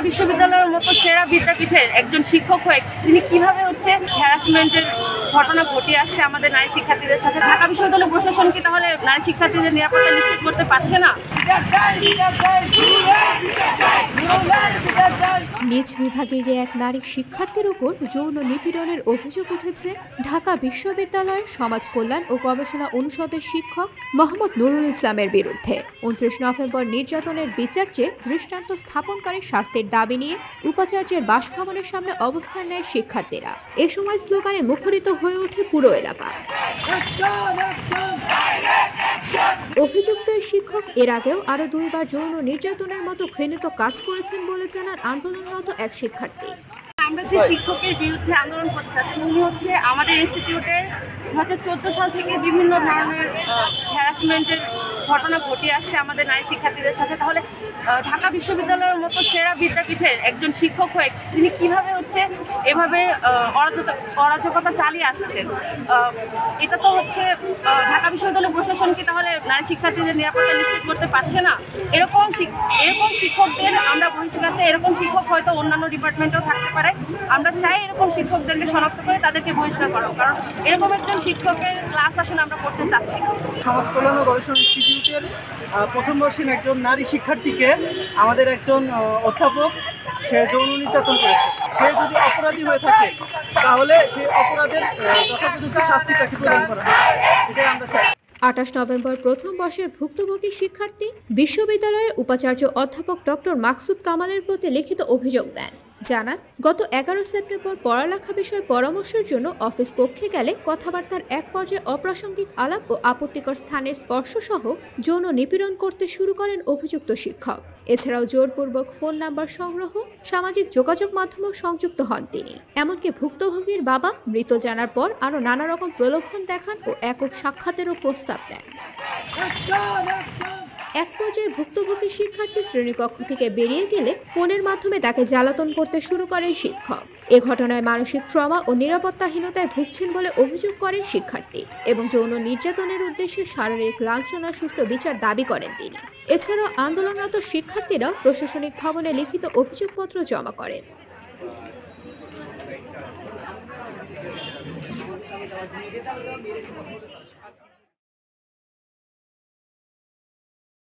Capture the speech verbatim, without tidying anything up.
বিশ্ববিদ্যালয়ের মতো সেরা বিদ্যাপীঠের একজন শিক্ষক হয়ে তিনি কিভাবে হচ্ছে হ্যারাসমেন্টের ঘটনা ঘটিয়ে আসছে আমাদের নারী শিক্ষার্থীদের সাথে। ঢাকা বিশ্ববিদ্যালয় প্রশাসন কি তাহলে নারী শিক্ষার্থীদের নিরাপত্তা নিশ্চিত করতে পারছে না? নিজ বিভাগের এক নারী শিক্ষার্থীর উপর যৌন নিপীড়নের অভিযোগ উঠেছে ঢাকা বিশ্ববিদ্যালয়ের সমাজ কল্যাণ ও গবেষণা অনুষদের শিক্ষক মোহাম্মদ নুরুল ইসলামের বিরুদ্ধে। উনত্রিশ নভেম্বর নির্যাতনের বিচার চেয়ে দৃষ্টান্ত স্থাপনকারী শাস্তির দাবি নিয়ে উপাচার্যের বাসভবনের সামনে অবস্থান নেয় শিক্ষার্থীরা। এ সময় স্লোগানে মুখরিত হয়ে ওঠে পুরো এলাকা। অভিযুক্ত এই শিক্ষক এর আগেও আরো দুইবার যৌন নির্যাতনের মতো ঘৃণিত কাজ করেছেন বলে জানান আন্দোলনরত এক শিক্ষার্থী। আমরা যে শিক্ষকের বিরুদ্ধে আন্দোলন করতে চাচ্ছি উনি হচ্ছে আমাদের ইনস্টিটিউটের দু হাজার চোদ্দো সাল থেকে বিভিন্ন ধরনের হ্যারাসমেন্টের ঘটনা ঘটিয়ে আসছে আমাদের নারী শিক্ষার্থীদের সাথে। তাহলে ঢাকা বিশ্ববিদ্যালয়ের মতো সেরা বিদ্যাপীঠের একজন শিক্ষক হয়ে তিনি কিভাবে হচ্ছে এভাবে অরাজকতা চালিয়ে আসছেন? এটা তো হচ্ছে ঢাকা বিশ্ববিদ্যালয় প্রশাসন কি তাহলে নারী শিক্ষার্থীদের নিরাপত্তা নিশ্চিত করতে পারছে না? এরকম এরকম শিক্ষকদের আমরা বহিষ্কার চাই। এরকম শিক্ষক হয়তো অন্যান্য ডিপার্টমেন্টেও থাকতে পারে। আমরা চাই এরকম শিক্ষকদেরকে শনাক্ত করে তাদেরকে বহিষ্কার করো, কারণ এরকম একজন শিক্ষকের ক্লাস আসলে আমরা করতে চাচ্ছি। সমাজ কল্যাণ ও গবেষণা ইনস্টিটিউটের প্রথম বর্ষের একজন নারী শিক্ষার্থীকে আমাদের একজন অধ্যাপক সে যৌন নির্যাতন করেছে। সে যদি অপরাধী হয়ে থাকে তাহলে সেই অপরাধের যথাযথ শাস্তি তাকে প্রদান করা হয়, এটাই আমরা চাই। আঠাশ নভেম্বর প্রথম বর্ষের ভুক্তভোগী শিক্ষার্থী বিশ্ববিদ্যালয়ের উপাচার্য অধ্যাপক ডক্টর মাকসুদ কামালের প্রতি লিখিত অভিযোগ দেন। জানান, গত এগারো সেপ্টেম্বর পড়ালেখা বিষয়ে পরামর্শের জন্য অফিস কক্ষে গেলে কথাবার্তার এক পর্যায়ে অপ্রাসঙ্গিক আলাপ ও আপত্তিকর স্থানের স্পর্শসহ যৌন নিপীড়ন করতে শুরু করেন অভিযুক্ত শিক্ষক। এছাড়াও জোরপূর্বক ফোন নাম্বার সংগ্রহ, সামাজিক যোগাযোগ মাধ্যমেও সংযুক্ত হন তিনি। এমনকি ভুক্তভোগীর বাবা মৃত জানার পর আরও নানা রকম প্রলোভন দেখান ও একক সাক্ষাতেরও প্রস্তাব দেন। এক পর্যায়ে ভুক্তভোগী শিক্ষার্থী শ্রেণীকক্ষ থেকে বেরিয়ে গেলে ফোনের মাধ্যমে তাকে জ্বালাতন করতে শুরু করেন শিক্ষক। এ ঘটনায় মানসিক ট্রমা ও নিরাপত্তাহীনতায় ভুগছেন বলে অভিযোগ করেন শিক্ষার্থী এবং যৌন নির্যাতনের উদ্দেশ্যে শারীরিক লাঞ্ছনার সুষ্ঠু বিচার দাবি করেন তিনি। এছাড়াও আন্দোলনরত শিক্ষার্থীরাও প্রশাসনিক ভবনে লিখিত অভিযোগপত্র জমা করেন।